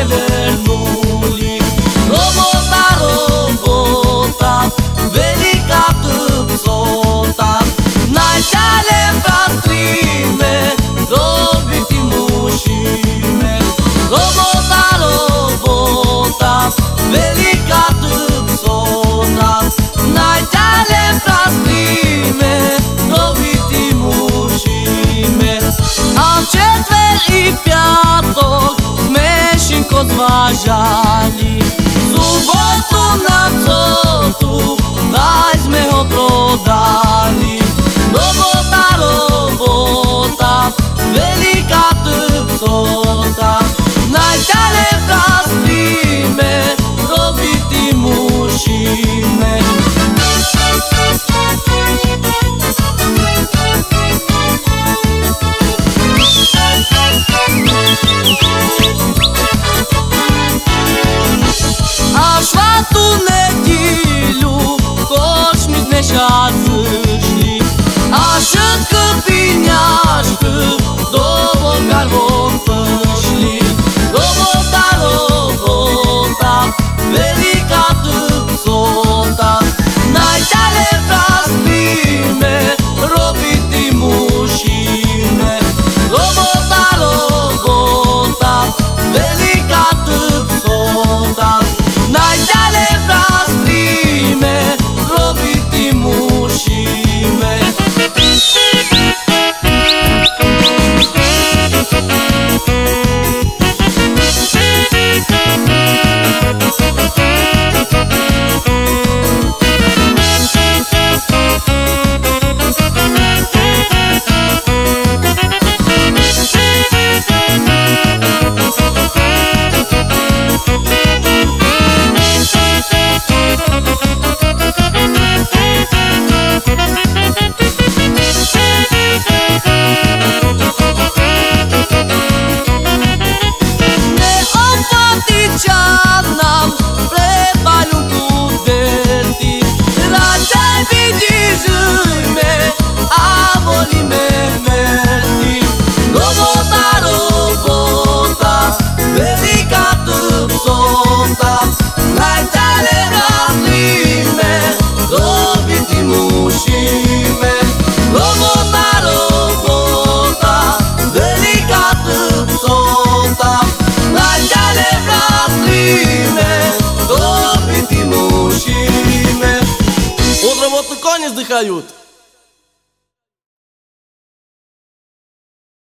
preverнули. Robota, robota, великата псота, най-тяле прастриме, добити мушиме. Robota, robota, великата псота, най-тяле прастриме, добити мушиме. А в четвер и пяток мешенко зважали, суботу на цоту дай сме го продали. Robota, robota, великата псота, най-тяле прастриме, добити мушиме. Ашвату неділю кошмітне щас зишли, а швидко піняшки до вокарвом пішли. Robota, robota, великата псота, най-тяле прастриме, робити мушиме. Robota, robota, великата псота, най-тяле прастриме, робити мушиме. От работа кони вздыхают.